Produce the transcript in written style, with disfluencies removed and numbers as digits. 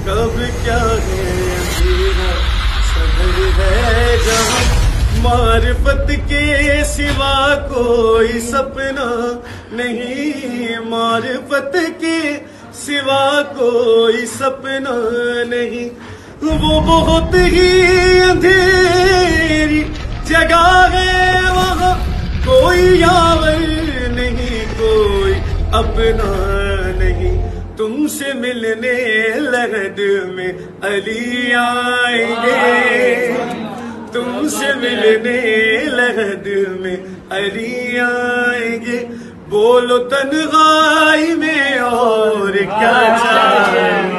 कब क्या है अंधेरा सबर है जहाँ, मारिफत के सिवा कोई सपना नहीं, मारिफत के सिवा कोई सपना नहीं। वो बहुत ही अंधेरी जगह है वहाँ, कोई यावर नहीं, कोई अपना नहीं। तुमसे मिलने लगद में अली आएंगे, तुमसे मिलने लगद में अली आएंगे। बोलो तन्हाई में और क्या चाहेंगे।